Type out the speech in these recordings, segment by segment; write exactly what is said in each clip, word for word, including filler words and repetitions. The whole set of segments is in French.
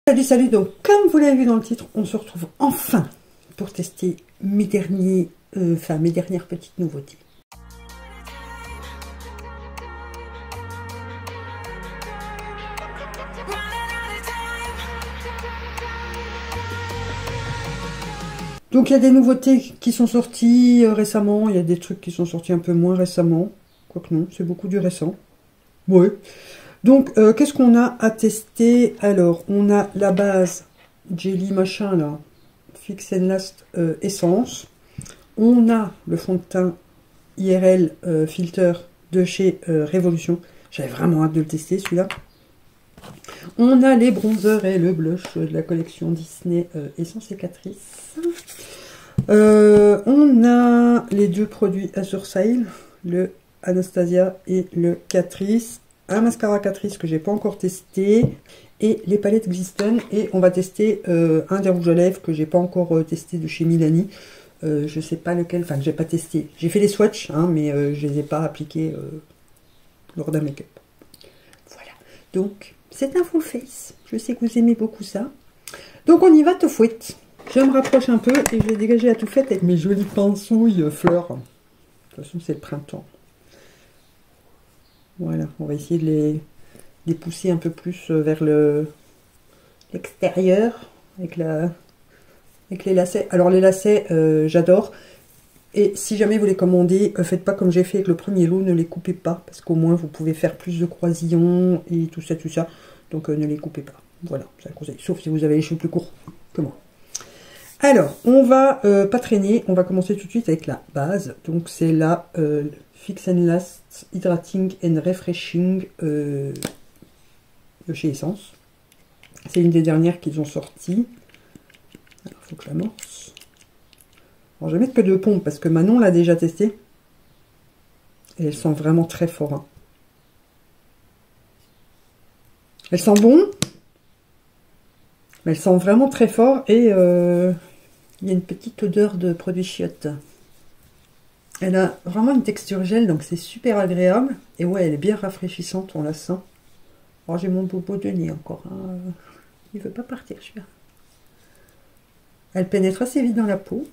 Salut, salut, donc comme vous l'avez vu dans le titre, on se retrouve enfin pour tester mes derniers, euh, enfin mes dernières petites nouveautés. Donc il y a des nouveautés qui sont sorties euh, récemment, il y a des trucs qui sont sortis un peu moins récemment, quoique non, c'est beaucoup du récent. Ouais. Donc euh, qu'est-ce qu'on a à tester? Alors, on a la base Jelly machin là, Fix and Last euh, Essence. On a le fond de teint I R L euh, Filter de chez euh, Révolution. J'avais vraiment hâte de le tester celui-là. On a les bronzers et le blush de la collection Disney euh, Essence et Catrice. Euh, on a les deux produits Azure Sale, le Anastasia et le Catrice. Un mascara Catrice que j'ai pas encore testé. Et les palettes Glisten. Et on va tester euh, un des rouges à lèvres que j'ai pas encore euh, testé de chez Milani. Euh, je sais pas lequel, enfin que j'ai pas testé. J'ai fait les swatchs, hein, mais euh, je les ai pas appliqués euh, lors d'un make-up. Voilà. Donc, c'est un full face. Je sais que vous aimez beaucoup ça. Donc, on y va, tout fouette. Je me rapproche un peu et je vais dégager la touffette avec mes jolies pinceauilles fleurs. De toute façon, c'est le printemps. Voilà, on va essayer de les, les pousser un peu plus vers le l'extérieur avec la... avec les lacets. Alors les lacets, euh, j'adore. Et si jamais vous les commandez, euh, faites pas comme j'ai fait avec le premier lot, ne les coupez pas. Parce qu'au moins vous pouvez faire plus de croisillons et tout ça, tout ça. Donc euh, ne les coupez pas. Voilà, c'est un conseil. Sauf si vous avez les cheveux plus courts que moi. Alors, on va euh, pas traîner. On va commencer tout de suite avec la base. Donc c'est la euh, Fix and Last Hydrating and Refreshing euh, de chez Essence. C'est une des dernières qu'ils ont sorties. Alors, faut que je l'amorce. Alors, je vais mettre que deux pompes parce que Manon l'a déjà testé. Et elle sent vraiment très fort. Hein. Elle sent bon. Mais elle sent vraiment très fort. Et euh, il y a une petite odeur de produit chiottes. Elle a vraiment une texture gel. Donc c'est super agréable. Et ouais, elle est bien rafraîchissante. On la sent. Alors j'ai mon bobo de nez encore. Hein. Il ne veut pas partir celui-là. Elle pénètre assez vite dans la peau.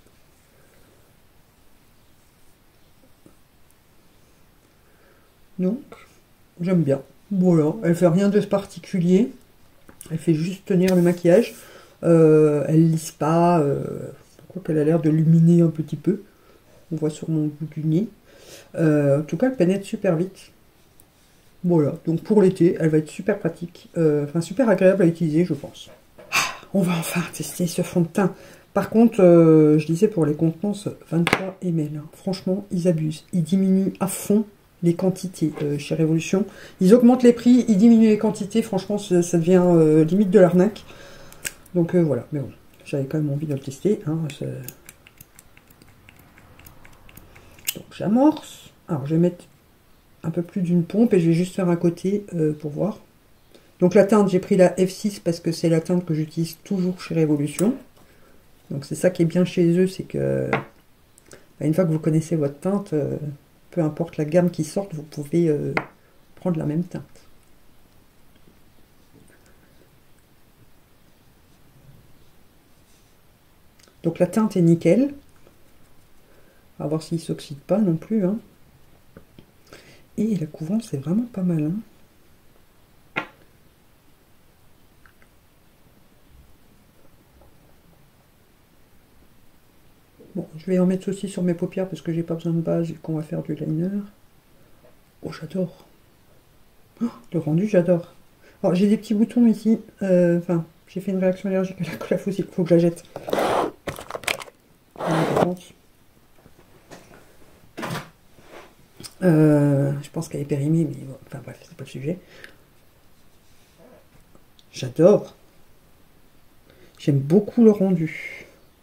Donc, j'aime bien. Voilà, elle fait rien de particulier. Elle fait juste tenir le maquillage. Euh, elle lisse pas. Euh, je crois qu'elle a l'air de luminer un petit peu. On voit sur mon bout du nez. Euh, en tout cas, elle pénètre super vite. Voilà, donc pour l'été, elle va être super pratique. Euh, enfin, super agréable à utiliser, je pense. On va enfin tester ce fond de teint. Par contre, euh, je disais pour les contenances, vingt-trois millilitres. Hein. Franchement, ils abusent. Ils diminuent à fond les quantités euh, chez Révolution. Ils augmentent les prix, ils diminuent les quantités. Franchement, ça, ça devient euh, limite de l'arnaque. Donc euh, voilà, mais bon, j'avais quand même envie de le tester. Hein, donc j'amorce. Alors je vais mettre un peu plus d'une pompe et je vais juste faire un côté euh, pour voir. Donc la teinte, j'ai pris la F six parce que c'est la teinte que j'utilise toujours chez Révolution. Donc c'est ça qui est bien chez eux, c'est que bah, une fois que vous connaissez votre teinte, euh, peu importe la gamme qui sorte, vous pouvez euh, prendre la même teinte. Donc la teinte est nickel. On va voir s'il ne s'oxyde pas non plus. Hein. Et la couvrance est vraiment pas mal. Hein. Bon, je vais en mettre aussi sur mes paupières parce que j'ai pas besoin de base et qu'on va faire du liner. Oh, j'adore. Oh, le rendu, j'adore. Alors, j'ai des petits boutons ici. Euh, enfin, j'ai fait une réaction allergique à la colle à fossile. Il faut que je la jette. Euh, je pense qu'elle est périmée, mais bon, enfin bref, c'est pas le sujet. J'adore. J'aime beaucoup le rendu.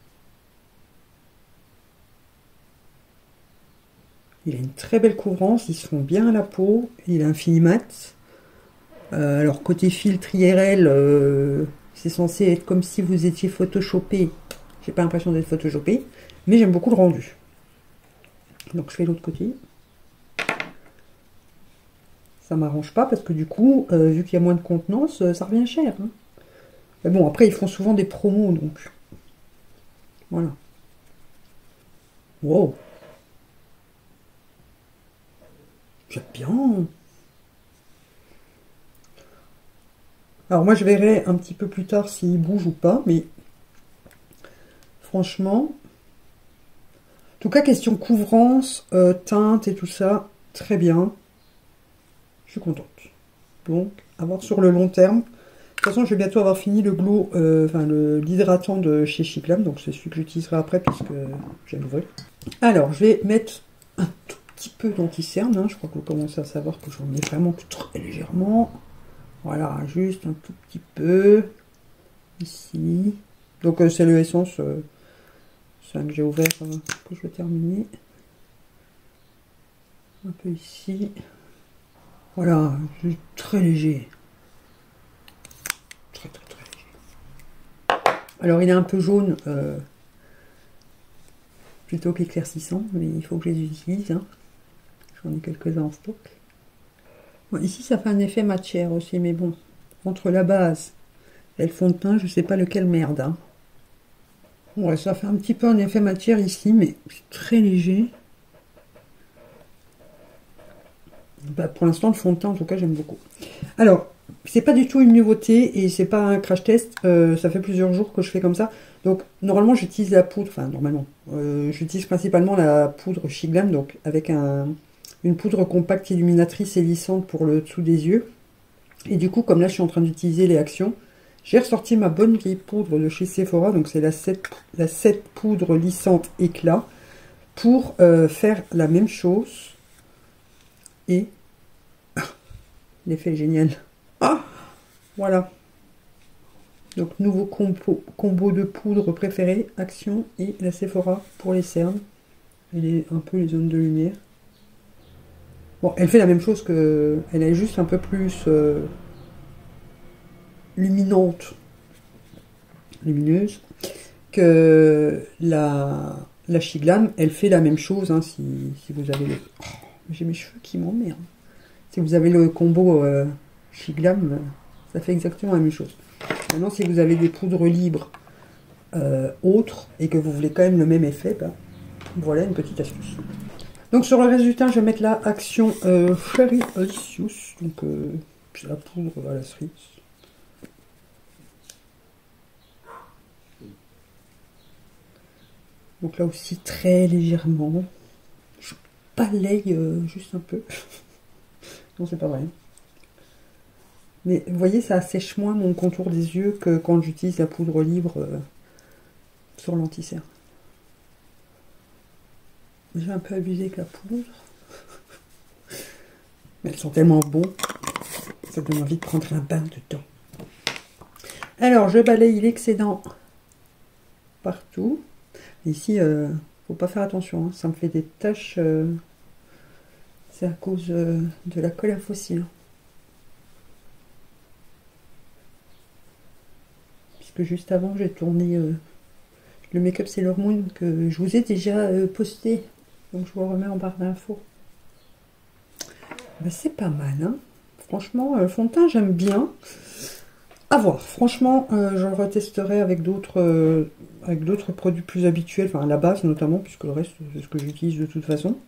Il a une très belle couvrance, il se fond bien à la peau, il a un fini mat. Euh, alors côté filtre I R L, euh, c'est censé être comme si vous étiez photoshopé. J'ai pas l'impression d'être photoshopé, mais j'aime beaucoup le rendu. Donc je fais l'autre côté. Ça m'arrange pas parce que du coup, euh, vu qu'il y a moins de contenance, ça revient cher. Hein. Mais bon, après, ils font souvent des promos, donc... Voilà. Wow. J'aime bien. Alors moi, je verrai un petit peu plus tard s'il bouge ou pas, mais... Franchement... En tout cas, question couvrance, euh, teinte et tout ça, très bien. Je suis contente. Donc, à voir sur le long terme. De toute façon, je vais bientôt avoir fini le glow, euh, enfin l'hydratant de chez Chiclam, donc c'est celui que j'utiliserai après puisque j'ai l'ouvert. Alors, je vais mettre un tout petit peu d'anti-cerne, hein. Je crois que vous commencez à savoir que j'en mets vraiment très légèrement. Voilà, juste un tout petit peu, ici. Donc euh, c'est le Essence, euh, c'est un que j'ai ouvert, euh, que je vais terminer. Un peu ici. Voilà, juste très léger. Très très très léger. Alors il est un peu jaune, euh, plutôt qu'éclaircissant, mais il faut que je les utilise. Hein. J'en ai quelques-uns en stock. Bon, ici ça fait un effet matière aussi, mais bon, entre la base et le fond de teint, je sais pas lequel merde. Hein. Ouais, ça fait un petit peu un effet matière ici, mais c'est très léger. Bah, pour l'instant, le fond de teint, en tout cas, j'aime beaucoup. Alors, c'est pas du tout une nouveauté et c'est pas un crash test. Euh, ça fait plusieurs jours que je fais comme ça. Donc, normalement, j'utilise la poudre. Enfin, normalement, euh, j'utilise principalement la poudre Chiclam, donc avec un, une poudre compacte illuminatrice et lissante pour le dessous des yeux. Et du coup, comme là, je suis en train d'utiliser les actions, j'ai ressorti ma bonne vieille poudre de chez Sephora. Donc, c'est la sept, la sept poudre lissante éclat pour euh, faire la même chose. Et l'effet est génial. Ah, voilà. Donc, nouveau combo, combo de poudre préféré, Action et la Sephora pour les cernes. Et les, un peu les zones de lumière. Bon, elle fait la même chose que... Elle est juste un peu plus euh, luminante, lumineuse, que la, la Chiclam. Elle fait la même chose, hein, si, si vous avez le... Oh, j'ai mes cheveux qui m'emmerdent. Si vous avez le combo euh, Chiclam, ça fait exactement la même chose. Maintenant, si vous avez des poudres libres euh, autres et que vous voulez quand même le même effet, ben, voilà une petite astuce. Donc sur le résultat, je vais mettre la Action euh, Cherry Alicious. Donc euh, c'est la poudre à la cerise. Donc là aussi très légèrement. Je balaye euh, juste un peu. Non, c'est pas vrai. Mais vous voyez, ça assèche moins mon contour des yeux que quand j'utilise la poudre libre euh, sur l'anti-cerne. J'ai un peu abusé avec la poudre. Mais elles sont tellement bons. Ça donne envie de prendre un bain dedans. Alors, je balaye l'excédent partout. Ici, euh, faut pas faire attention. Hein. Ça me fait des taches. Euh, C'est à cause euh, de la colle à fossile. Puisque juste avant, j'ai tourné euh, le make-up Sailor Moon que je vous ai déjà euh, posté. Donc, je vous remets en barre d'infos. Ben, c'est pas mal. Hein. Franchement, le fond de teint, j'aime bien. À voir. Franchement, euh, je le retesterai avec d'autres euh, avec d'autres produits plus habituels. Enfin, la base notamment, puisque le reste, c'est ce que j'utilise de toute façon.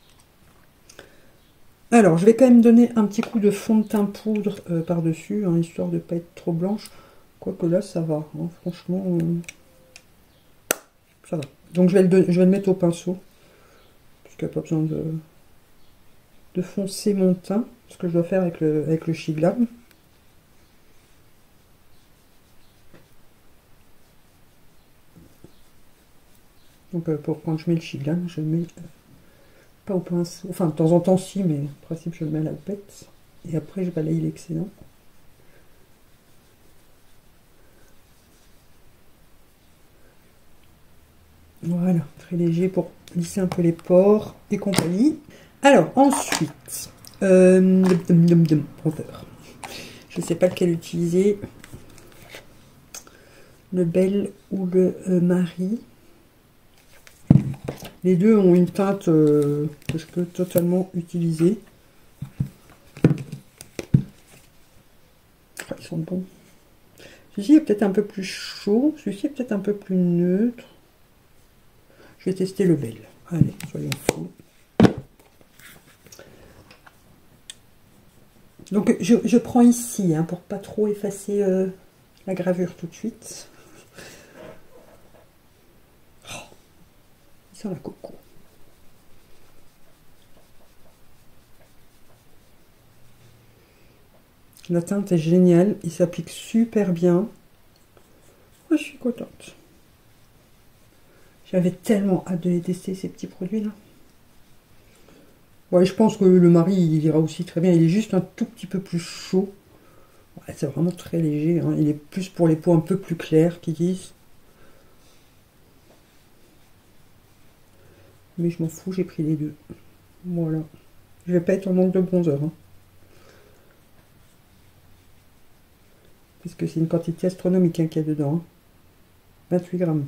Alors, je vais quand même donner un petit coup de fond de teint poudre euh, par-dessus, hein, histoire de ne pas être trop blanche. Quoique là, ça va. Hein, franchement, euh, ça va. Donc, je vais, le je vais le mettre au pinceau. Puisqu'il n'y a pas besoin de, de foncer mon teint. Ce que je dois faire avec le, avec le Chiclam. Donc, euh, pour quand je mets le Chiclam, je mets... Euh, pas au pinceau, enfin de temps en temps si, mais en principe je le mets à la houppette. Et après je balaye l'excédent. Voilà, très léger pour lisser un peu les pores et compagnie. Alors ensuite, euh, je sais pas lequel utiliser, le Belle ou le euh, Marie. Les deux ont une teinte euh, que je peux totalement utiliser. Ils sont bons. Celui-ci est peut-être un peu plus chaud. Celui-ci est peut-être un peu plus neutre. Je vais tester le bel. Allez, soyons fous. Donc je, je prends ici, hein, pour pas trop effacer euh, la gravure tout de suite. Oh, il sent la coco. La teinte est géniale, il s'applique super bien. Oh, je suis contente. J'avais tellement hâte de les tester, ces petits produits-là. Ouais, je pense que le mari, il ira aussi très bien. Il est juste un tout petit peu plus chaud. Ouais, c'est vraiment très léger, hein. Il est plus pour les peaux un peu plus claires, qu'ils disent. Mais je m'en fous, j'ai pris les deux. Voilà. Je vais pas être en manque de bronzer, hein. Parce que c'est une quantité astronomique, hein, qu'il y a dedans, hein. vingt-huit grammes.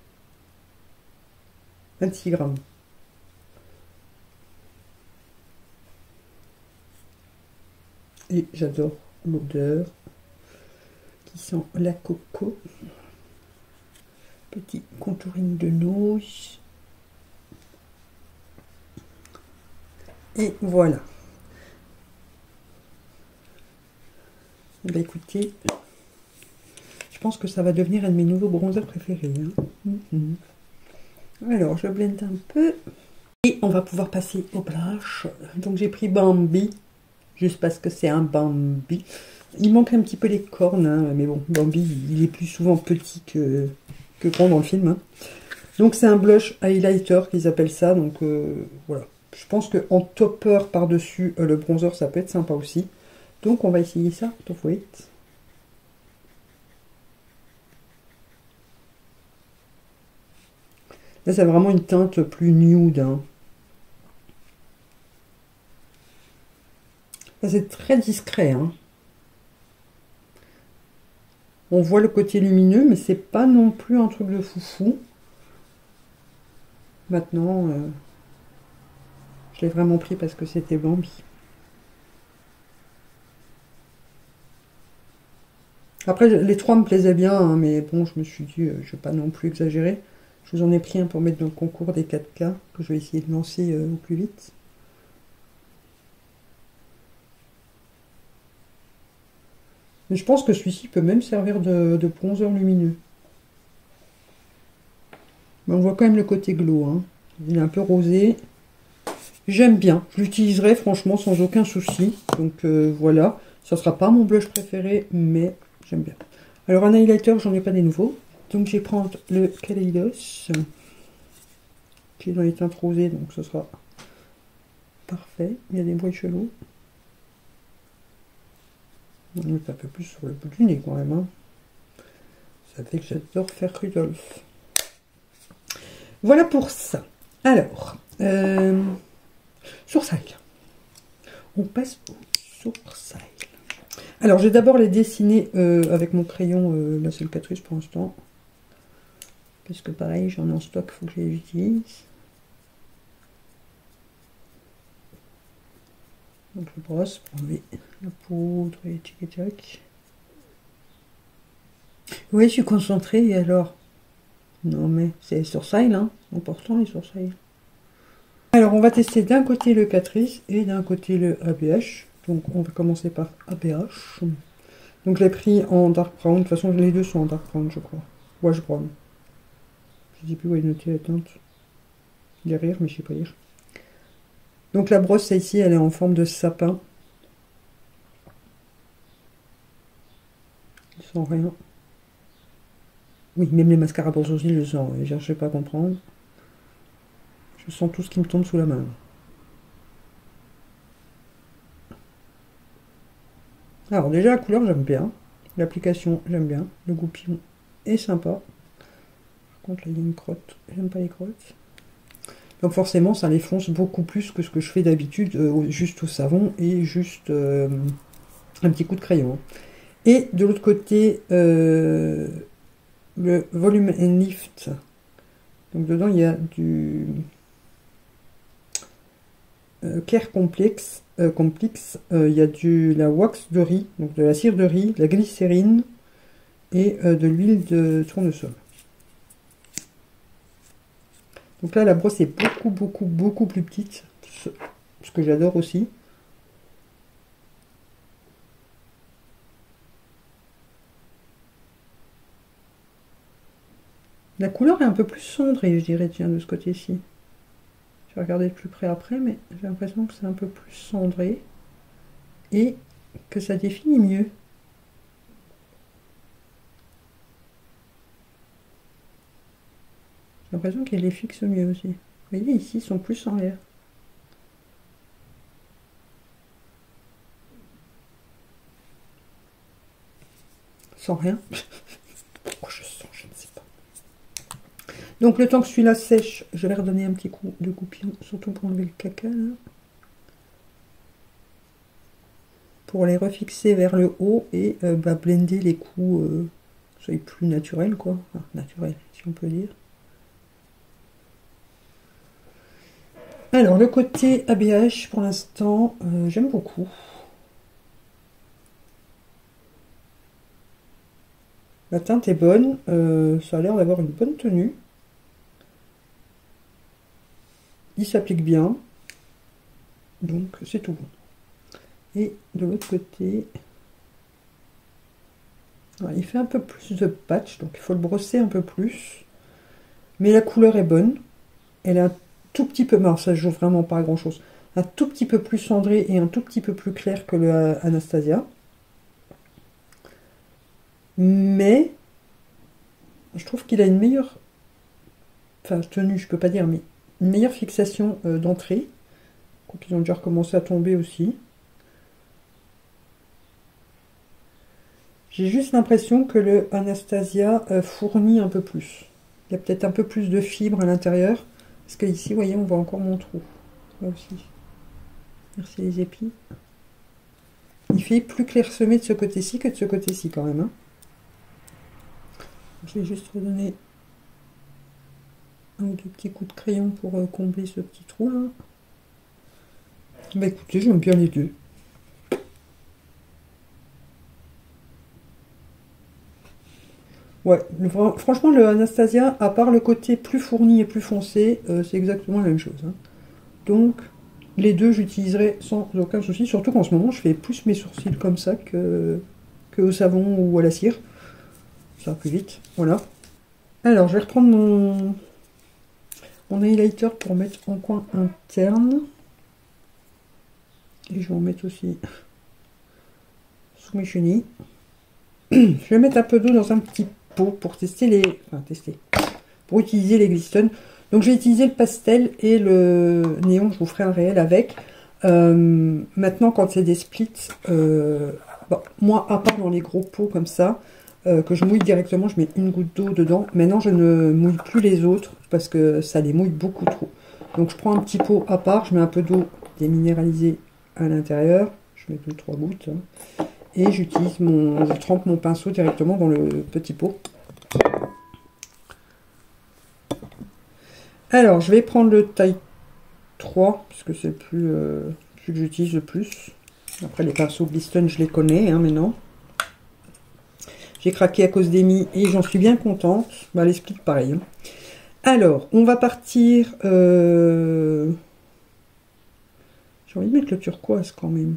vingt-six grammes. Et j'adore l'odeur qui sent la coco. Petit contouring de nose. Et voilà. Bah écoutez, je pense que ça va devenir un de mes nouveaux bronzers préférés, hein. Mm-hmm. Alors, je blende un peu. Et on va pouvoir passer au blush. Donc j'ai pris Bambi. Juste parce que c'est un Bambi. Il manque un petit peu les cornes, hein, mais bon, Bambi, il est plus souvent petit que, que grand dans le film, hein. Donc c'est un blush highlighter qu'ils appellent ça, donc euh, voilà. Je pense qu'en topper par-dessus euh, le bronzer, ça peut être sympa aussi. Donc on va essayer ça, top weight. Là c'est vraiment une teinte plus nude, hein. C'est très discret, hein. On voit le côté lumineux, mais c'est pas non plus un truc de foufou. Maintenant, euh, je l'ai vraiment pris parce que c'était Bambi. Après, les trois me plaisaient bien, hein, mais bon, je me suis dit, euh, je vais pas non plus exagérer. Je vous en ai pris un pour mettre dans le concours des quatre K, que je vais essayer de lancer euh, au plus vite. Mais je pense que celui-ci peut même servir de, de bronzer lumineux. Mais on voit quand même le côté glow, hein. Il est un peu rosé. J'aime bien. Je l'utiliserai franchement sans aucun souci. Donc euh, voilà. Ça sera pas mon blush préféré, mais j'aime bien. Alors un highlighter, j'en ai pas des nouveaux. Donc je vais prendre le Kaleidos, qui est dans les teintes rosées, donc ce sera parfait. Il y a des bruits chelous. On met un peu plus sur le bout du nez quand même, hein. Ça fait que j'adore faire Rudolph. Voilà pour ça. Alors, euh, sourcils. On passe au sourcils. Alors, je vais d'abord les dessiner euh, avec mon crayon, euh, là c'est le Catrice pour l'instant. Parce que pareil, j'en ai en stock, il faut que je les utilise. Donc je brosse pour enlever la poudre et tic et tac. Oui, je suis concentrée, et alors? Non mais c'est les sourcils, hein, important les sourcils. Alors on va tester d'un côté le Catrice et d'un côté le A B H. Donc on va commencer par A B H. Donc je l'ai pris en dark brown, de toute façon les deux sont en dark brown je crois. Wash brown. Je ne sais plus où est notée la teinte. Derrière, mais je ne sais pas lire. Donc la brosse ici, elle est en forme de sapin. Je sens rien. Oui, même les mascaras pour sourcils, je sens. Je ne cherche pas à comprendre. Je sens tout ce qui me tombe sous la main. Alors déjà la couleur j'aime bien. L'application j'aime bien. Le goupillon est sympa. Par contre là il y a une crotte. J'aime pas les crottes. Donc forcément ça les fonce beaucoup plus que ce que je fais d'habitude, euh, juste au savon et juste euh, un petit coup de crayon. Et de l'autre côté, euh, le Volume and Lift. Donc dedans il y a du euh, Care Complex. Euh, complexe. Euh, il y a du la wax de riz, donc de la cire de riz, de la glycérine et euh, de l'huile de tournesol. Donc là, la brosse est beaucoup, beaucoup, beaucoup plus petite, ce que j'adore aussi. La couleur est un peu plus cendrée, je dirais, tiens, de ce côté-ci. Je vais regarder de plus près après, mais j'ai l'impression que c'est un peu plus cendré et que ça définit mieux. J'ai l'impression qu'elle les fixe mieux aussi. Vous voyez, ici, ils sont plus en l'air. Sans rien. Pourquoi je sens, je ne sais pas. Donc, le temps que celui-là sèche, je vais redonner un petit coup de goupillon, surtout pour enlever le caca, là. Pour les refixer vers le haut et euh, bah, blender les coups, euh, soient plus naturels, quoi. Enfin, naturel, si on peut dire. Alors, le côté A B H, pour l'instant, euh, j'aime beaucoup. La teinte est bonne, euh, ça a l'air d'avoir une bonne tenue. Il s'applique bien, donc c'est tout bon. Et de l'autre côté, voilà, il fait un peu plus de patch, donc il faut le brosser un peu plus. Mais la couleur est bonne, elle est un tout petit peu, non, ça joue vraiment pas à grand chose, un tout petit peu plus cendré et un tout petit peu plus clair que le Anastasia. Mais je trouve qu'il a une meilleure, enfin tenue, je peux pas dire, mais une meilleure fixation euh, d'entrée. Donc ils ont déjà recommencé à tomber aussi. J'ai juste l'impression que le Anastasia euh, fournit un peu plus. Il y a peut-être un peu plus de fibres à l'intérieur. Parce que ici, vous voyez, on voit encore mon trou. Là aussi. Merci les épis. Il fait plus clairsemé de ce côté-ci que de ce côté-ci quand même. Hein. Je vais juste redonner un ou deux petits coups de crayon pour euh, combler ce petit trou là. Bah écoutez, j'aime bien les deux. Ouais, le, franchement, le Anastasia, à part le côté plus fourni et plus foncé, euh, c'est exactement la même chose. Hein. Donc, les deux, j'utiliserai sans aucun souci. Surtout qu'en ce moment, je fais plus mes sourcils comme ça que, que au savon ou à la cire. Ça va plus vite. Voilà. Alors, je vais reprendre mon, mon highlighter pour mettre en coin interne. Et je vais en mettre aussi sous mes chenilles. Je vais mettre un peu d'eau dans un petit pot pour tester les... Enfin, tester. Pour utiliser les glistons. Donc, j'ai utilisé le pastel et le néon. Je vous ferai un réel avec. Euh, maintenant, quand c'est des splits, euh, bon, moi, à part dans les gros pots comme ça, euh, que je mouille directement, je mets une goutte d'eau dedans. Maintenant, je ne mouille plus les autres parce que ça les mouille beaucoup trop. Donc, je prends un petit pot à part. Je mets un peu d'eau déminéralisée à l'intérieur. Je mets deux trois gouttes. Hein. Et j'utilise mon, je trempe mon pinceau directement dans le petit pot. Alors, je vais prendre le taille trois, parce que c'est plus, euh, celui que j'utilise le plus. Après, les pinceaux Gliston, je les connais hein, maintenant. J'ai craqué à cause d'Emmy et j'en suis bien contente. Bah, elle explique pareil. Hein. Alors, on va partir... Euh... J'ai envie de mettre le turquoise quand même.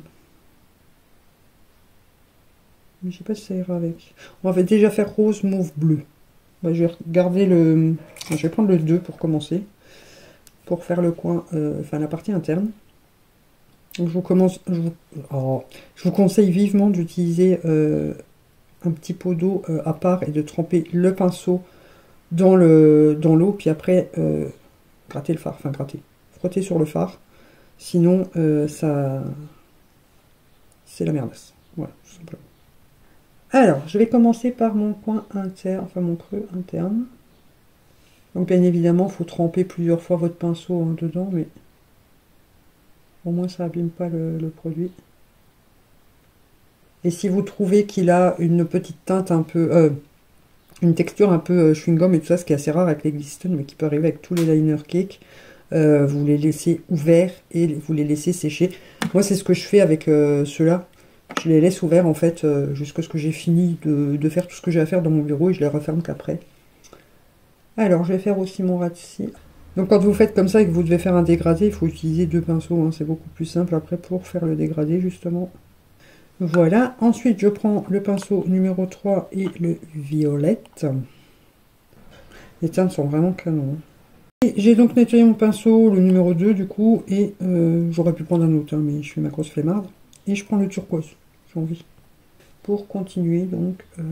Mais je sais pas si ça ira avec. On va déjà faire rose, mauve, bleu. Bah, je vais regarder le... Je vais prendre le deux pour commencer. Pour faire le coin, euh, enfin la partie interne. Donc, je vous commence... Je vous, oh, je vous conseille vivement d'utiliser euh, un petit pot d'eau euh, à part et de tremper le pinceau dans le dans l'eau. Puis après, euh, gratter le fard. Enfin, gratter. Frotter sur le fard. Sinon, euh, ça... c'est la merdasse. Voilà, tout simplement. Alors, je vais commencer par mon coin interne, enfin mon creux interne. Donc, bien évidemment, il faut tremper plusieurs fois votre pinceau hein, dedans, mais au moins ça n'abîme pas le, le produit. Et si vous trouvez qu'il a une petite teinte un peu, euh, une texture un peu euh, chewing-gum et tout ça, ce qui est assez rare avec les Gliston, mais qui peut arriver avec tous les liner cake, euh, vous les laissez ouverts et vous les laissez sécher. Moi, c'est ce que je fais avec euh, ceux-là. je les laisse ouverts en fait euh, jusqu'à ce que j'ai fini de, de faire tout ce que j'ai à faire dans mon bureau et je les referme qu'après. Alors je vais faire aussi mon ras de cire. Donc quand vous faites comme ça et que vous devez faire un dégradé, il faut utiliser deux pinceaux, hein, c'est beaucoup plus simple après pour faire le dégradé justement. Voilà, ensuite je prends le pinceau numéro trois et le violette. Les teintes sont vraiment canons. J'ai donc nettoyé mon pinceau, le numéro deux du coup, et euh, j'aurais pu prendre un autre, hein, mais je fais ma grosse flemmarde. Et je prends le turquoise, j'ai envie. Pour continuer, donc, euh,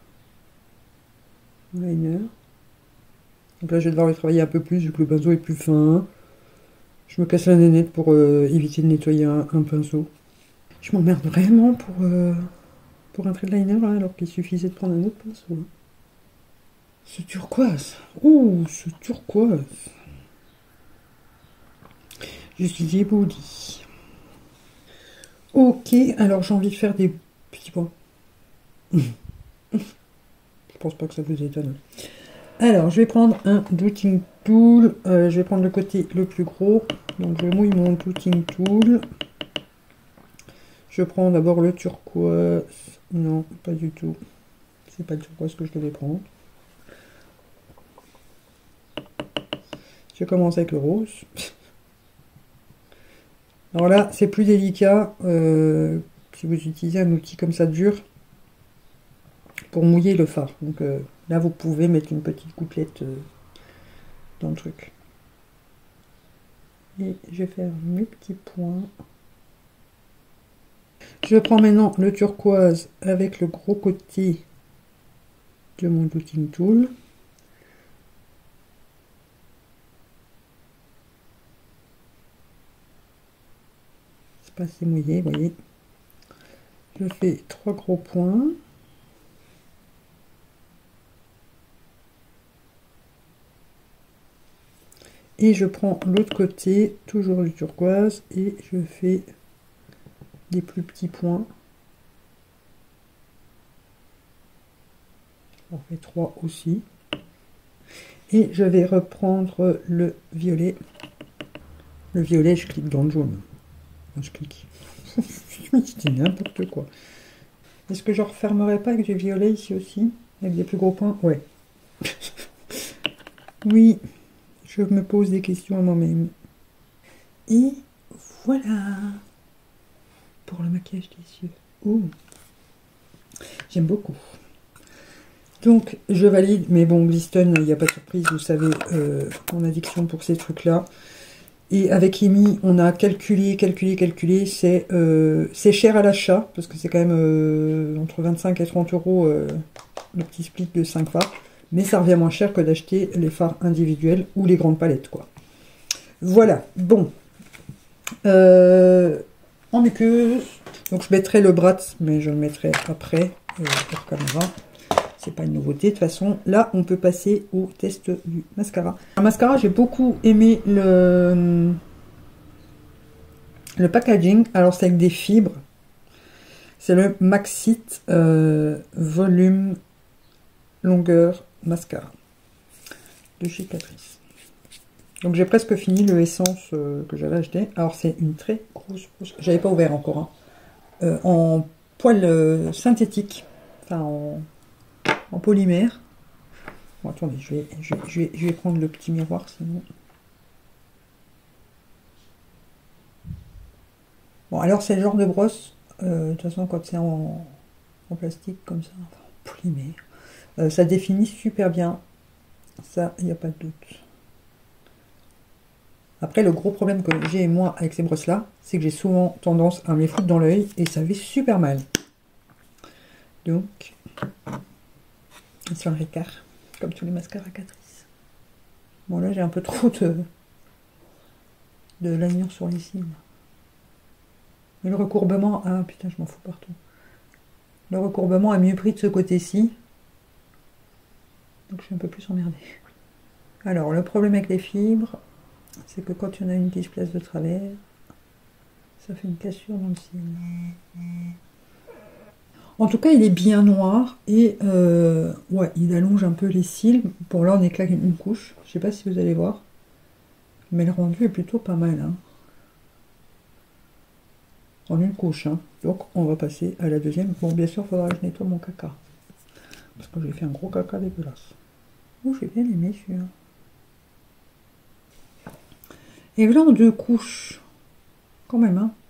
liner. Donc là, je vais devoir le travailler un peu plus, vu que le pinceau est plus fin. Je me casse la nénette pour euh, éviter de nettoyer un, un pinceau. Je m'emmerde vraiment pour, euh, pour un trait de liner, là, alors qu'il suffisait de prendre un autre pinceau. Hein. Ce turquoise. Oh, ce turquoise. Je suis ébaudi. Ok, alors j'ai envie de faire des petits points. Je pense pas que ça vous étonne. Alors, je vais prendre un Dotting Tool. Euh, je vais prendre le côté le plus gros. Donc, je mouille mon Dotting Tool. Je prends d'abord le turquoise. Non, pas du tout. C'est pas le turquoise que je devais prendre. Je commence avec le rose. Alors là, c'est plus délicat euh, si vous utilisez un outil comme ça dur pour mouiller le fard. Donc euh, là, vous pouvez mettre une petite gouttelette euh, dans le truc. Et je vais faire mes petits points. Je prends maintenant le turquoise avec le gros côté de mon Dotting Tool. C'est pas assez mouillé, vous voyez. Je fais trois gros points. Et je prends l'autre côté, toujours du turquoise, et je fais des plus petits points. J'en fais trois aussi. Et je vais reprendre le violet. Le violet, je clique dans le jaune. Enfin, je clique. C'est n'importe quoi. Est-ce que je refermerai pas avec du violet ici aussi? Avec des plus gros points? Ouais. Oui. Je me pose des questions à moi-même. Et voilà pour le maquillage des yeux. Ouh. J'aime beaucoup. Donc, je valide. Mais bon, Glistone, il n'y a pas de surprise. Vous savez, euh, mon addiction pour ces trucs-là. Et avec Amy, on a calculé, calculé, calculé. C'est euh, c'est cher à l'achat. Parce que c'est quand même euh, entre vingt-cinq et trente euros euh, le petit split de cinq fards. Mais ça revient moins cher que d'acheter les fards individuels ou les grandes palettes, quoi. Voilà, bon. Euh, en muqueuse. Donc je mettrai le Brat, mais je le mettrai après, euh, hors caméra. C'est pas une nouveauté. De toute façon, là, on peut passer au test du mascara. Un mascara, j'ai beaucoup aimé le, le packaging. Alors, c'est avec des fibres. C'est le Maxit euh, Volume Longueur Mascara de chez Catrice. Donc j'ai presque fini le essence euh, que j'avais acheté. Alors c'est une très grosse brosse. J'avais pas ouvert encore. Hein. Euh, en poil euh, synthétique. Enfin en, en polymère. Bon attendez, je vais, je, je, vais, je vais prendre le petit miroir sinon. Bon alors c'est le genre de brosse. Euh, de toute façon quand c'est en, en plastique comme ça, enfin, en polymère. Euh, ça définit super bien. Ça, il n'y a pas de doute. Après, le gros problème que j'ai, moi, avec ces brosses-là, c'est que j'ai souvent tendance à me les foutre dans l'œil et ça fait super mal. Donc, sur le ricard, comme tous les mascaras Catrice. Bon, là, j'ai un peu trop de, de lanière sur les cils. Mais le recourbement, ah putain, je m'en fous partout. Le recourbement a mieux pris de ce côté-ci. Donc, je suis un peu plus emmerdée. Alors, le problème avec les fibres, c'est que quand il y en a une qui se place de travers, ça fait une cassure dans le cil. En tout cas, il est bien noir et euh, ouais, il allonge un peu les cils. Bon, là, on éclate une, une couche. Je sais pas si vous allez voir. Mais le rendu est plutôt pas mal. Hein. en une couche. Hein. Donc on va passer à la deuxième. Bon, bien sûr, il faudra que je nettoie mon caca. Parce que j'ai fait un gros caca dégueulasse. Oh, j'ai bien aimé celui-là. Et voilà en deux couches. Quand même, hein.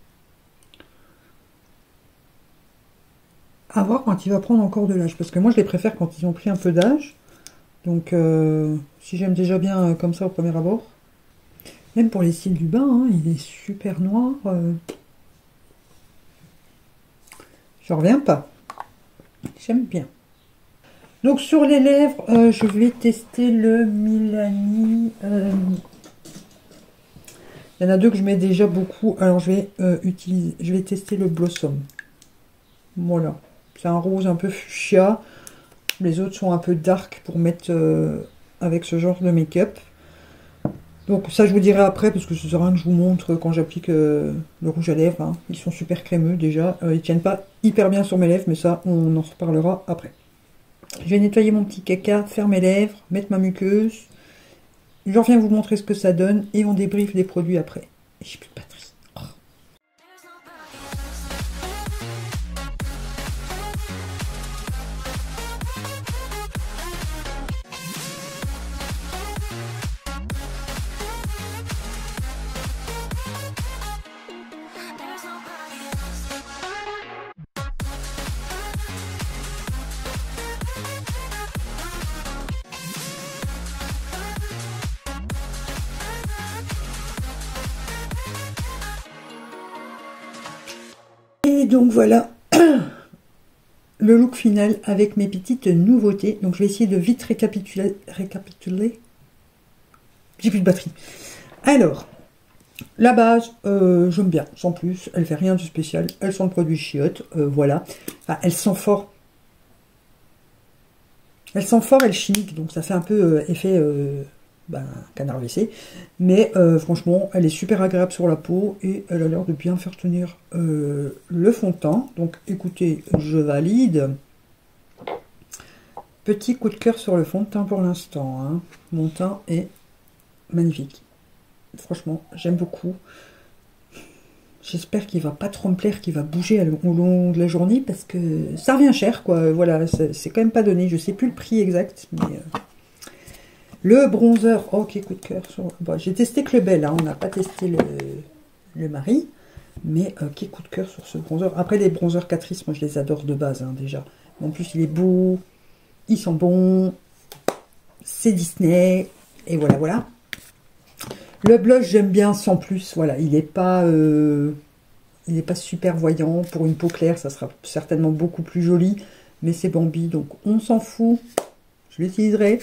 À voir quand il va prendre encore de l'âge. Parce que moi, je les préfère quand ils ont pris un peu d'âge. Donc, euh, si j'aime déjà bien euh, comme ça au premier abord. Même pour les cils du bas, hein, il est super noir. Euh... Je reviens pas. J'aime bien. Donc, sur les lèvres, euh, je vais tester le Milani. Euh... Il y en a deux que je mets déjà beaucoup. Alors, je vais euh, utiliser, je vais tester le Blossom. Voilà. C'est un rose un peu fuchsia. Les autres sont un peu dark pour mettre euh, avec ce genre de make-up. Donc ça je vous dirai après parce que ce sera un que je vous montre quand j'applique euh, le rouge à lèvres. Hein. Ils sont super crémeux déjà. Euh, ils tiennent pas hyper bien sur mes lèvres mais ça on en reparlera après. Je vais nettoyer mon petit caca, faire mes lèvres, mettre ma muqueuse. Je reviens vous montrer ce que ça donne et on débriefe des produits après. J'ai plus de batterie. Oh. Et donc voilà le look final avec mes petites nouveautés. Donc je vais essayer de vite récapituler. Récapituler. J'ai plus de batterie. Alors, la base, euh, j'aime bien, sans plus. Elle fait rien de spécial. Elle sent le produit chiotte. Euh, voilà. Enfin, elle sent fort. Elle sent fort, elle chimique. Donc ça fait un peu euh, effet euh, ben, canard W C. Mais euh, franchement, elle est super agréable sur la peau. Et elle a l'air de bien faire tenir euh, le fond de teint. Donc écoutez, je valide. Petit coup de cœur sur le fond de teint pour l'instant. Hein. Mon teint est magnifique. Franchement, j'aime beaucoup. J'espère qu'il va pas trop me plaire, qu'il va bouger au long de la journée, parce que ça revient cher, quoi. Voilà, c'est quand même pas donné. Je sais plus le prix exact, mais... Euh... Le bronzer, oh, quel coup de cœur. Sur... Bon, j'ai testé que le Bel, hein. On n'a pas testé le, le Marie, mais euh, quel coup de cœur sur ce bronzer. Après, les bronzers Catrice, moi, je les adore de base, hein, déjà. En plus, il est beau, il sent bon, c'est Disney, et voilà, voilà. Le blush, j'aime bien sans plus. Voilà, il n'est pas, euh, il n'est pas super voyant. Pour une peau claire, ça sera certainement beaucoup plus joli. Mais c'est Bambi, donc on s'en fout. Je l'utiliserai.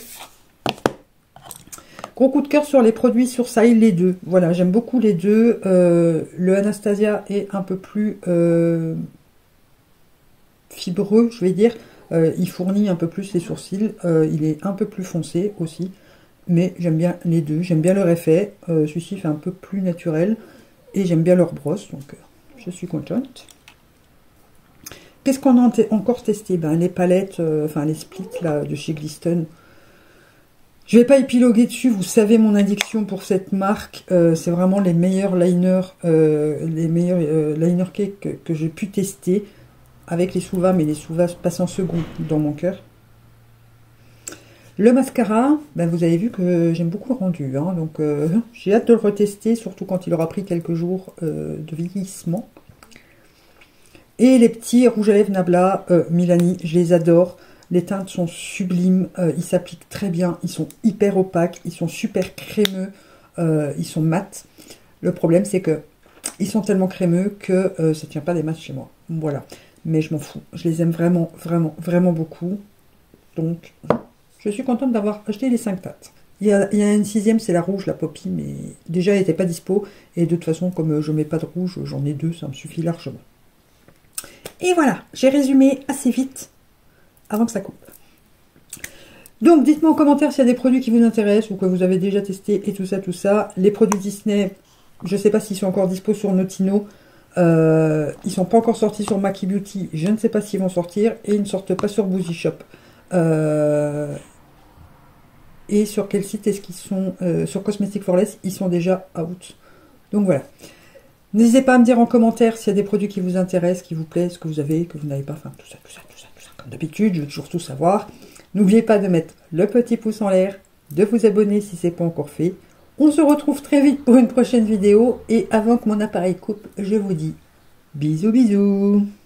Gros coup de cœur sur les produits sur Style, les deux. Voilà, j'aime beaucoup les deux. Euh, le Anastasia est un peu plus euh, fibreux, je vais dire. Euh, il fournit un peu plus les sourcils. Euh, il est un peu plus foncé aussi. Mais j'aime bien les deux, j'aime bien leur effet. Euh, Celui-ci fait un peu plus naturel. Et j'aime bien leur brosse, donc euh, je suis contente. Qu'est-ce qu'on a encore testé? Ben, les palettes, euh, enfin les splits là, de chez Glisten. Je ne vais pas épiloguer dessus, vous savez mon addiction pour cette marque. Euh, C'est vraiment les meilleurs liners, euh, les meilleurs euh, liner cake que, que j'ai pu tester. Avec les Suva, mais les Suva passent en second dans mon cœur. Le mascara, ben vous avez vu que j'aime beaucoup le rendu, hein, donc euh, j'ai hâte de le retester, surtout quand il aura pris quelques jours euh, de vieillissement. Et les petits rouges à lèvres Nabla, euh, Milani, je les adore. Les teintes sont sublimes, euh, ils s'appliquent très bien, ils sont hyper opaques, ils sont super crémeux, euh, ils sont mat. Le problème c'est que ils sont tellement crémeux que euh, ça ne tient pas des masses chez moi. Voilà, mais je m'en fous, je les aime vraiment, vraiment, vraiment beaucoup. Donc... je suis contente d'avoir acheté les cinq teintes. Il y, a, il y a une sixième, c'est la rouge, la Poppy, mais déjà elle n'était pas dispo. Et de toute façon, comme je ne mets pas de rouge, j'en ai deux, ça me suffit largement. Et voilà, j'ai résumé assez vite avant que ça coupe. Donc dites-moi en commentaire s'il y a des produits qui vous intéressent ou que vous avez déjà testé et tout ça, tout ça. Les produits Disney, je ne sais pas s'ils sont encore dispo sur Notino. Euh, ils ne sont pas encore sortis sur Maki Beauty, je ne sais pas s'ils vont sortir. Et ils ne sortent pas sur Boozy Shop. Euh... Et sur quel site est-ce qu'ils sont euh, sur Cosmetic for Less, ils sont déjà out. Donc voilà. N'hésitez pas à me dire en commentaire s'il y a des produits qui vous intéressent, qui vous plaisent, que vous avez, que vous n'avez pas, enfin tout ça, tout ça, tout ça, tout ça, comme d'habitude, je veux toujours tout savoir. N'oubliez pas de mettre le petit pouce en l'air, de vous abonner si ce n'est pas encore fait. On se retrouve très vite pour une prochaine vidéo, et avant que mon appareil coupe, je vous dis bisous bisous.